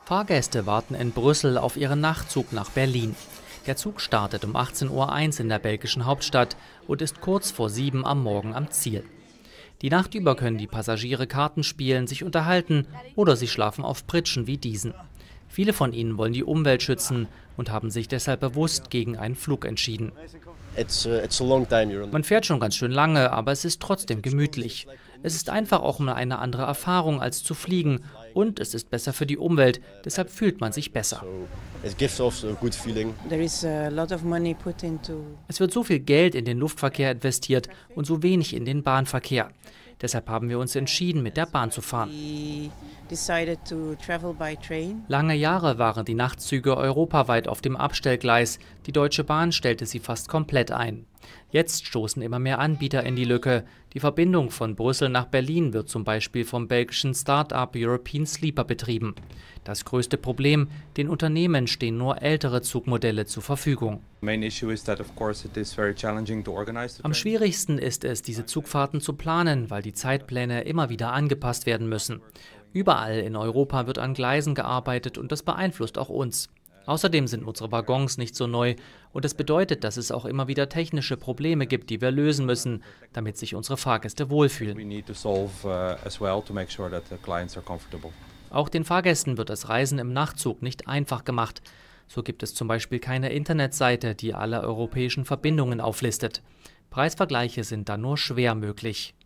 Fahrgäste warten in Brüssel auf ihren Nachtzug nach Berlin. Der Zug startet um 18:01 Uhr in der belgischen Hauptstadt und ist kurz vor 7 am Morgen am Ziel. Die Nacht über können die Passagiere Karten spielen, sich unterhalten oder sie schlafen auf Pritschen wie diesen. Viele von ihnen wollen die Umwelt schützen und haben sich deshalb bewusst gegen einen Flug entschieden. Man fährt schon ganz schön lange, aber es ist trotzdem gemütlich. Es ist einfach auch mal eine andere Erfahrung als zu fliegen und es ist besser für die Umwelt, deshalb fühlt man sich besser. Es wird so viel Geld in den Luftverkehr investiert und so wenig in den Bahnverkehr. Deshalb haben wir uns entschieden, mit der Bahn zu fahren. Lange Jahre waren die Nachtzüge europaweit auf dem Abstellgleis. Die Deutsche Bahn stellte sie fast komplett ein. Jetzt stoßen immer mehr Anbieter in die Lücke. Die Verbindung von Brüssel nach Berlin wird zum Beispiel vom belgischen Start-up European Sleeper betrieben. Das größte Problem: den Unternehmen stehen nur ältere Zugmodelle zur Verfügung. Am schwierigsten ist es, diese Zugfahrten zu planen, weil die Zeitpläne immer wieder angepasst werden müssen. Überall in Europa wird an Gleisen gearbeitet und das beeinflusst auch uns. Außerdem sind unsere Waggons nicht so neu und das bedeutet, dass es auch immer wieder technische Probleme gibt, die wir lösen müssen, damit sich unsere Fahrgäste wohlfühlen. Auch den Fahrgästen wird das Reisen im Nachtzug nicht einfach gemacht. So gibt es zum Beispiel keine Internetseite, die alle europäischen Verbindungen auflistet. Preisvergleiche sind da nur schwer möglich.